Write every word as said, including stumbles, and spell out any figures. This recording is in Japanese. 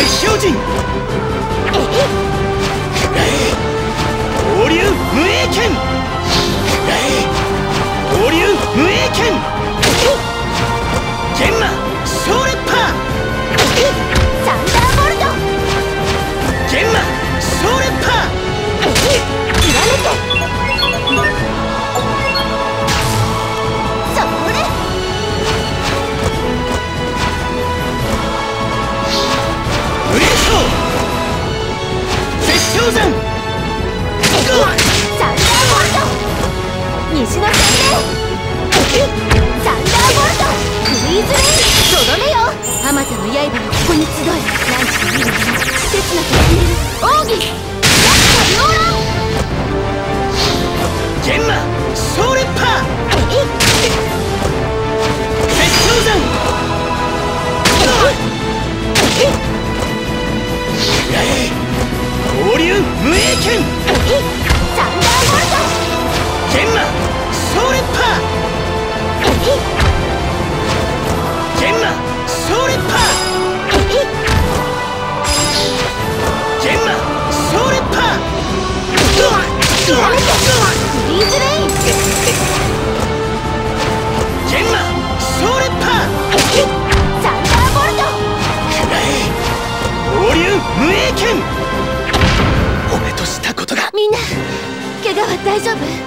絶標陣放流無影剣放流無影剣玄魔小烈パーサンダーボルト玄魔小烈パーきらめけそれ無影章絶頂山サンダーボルト西の洗礼サンダーボルトフリーズレインとどめよあまたの刃がここに集え何時か見るもの刹那と消える奥義ラッカ両乱玄魔小烈パー絶頂山放流無影剣サンダーボルト玄魔小烈パー玄魔小烈パー玄魔小烈パーきらめけフリーズレイン玄魔小烈パーサンダーボルト放流無影剣俺としたことがみんな怪我は大丈夫？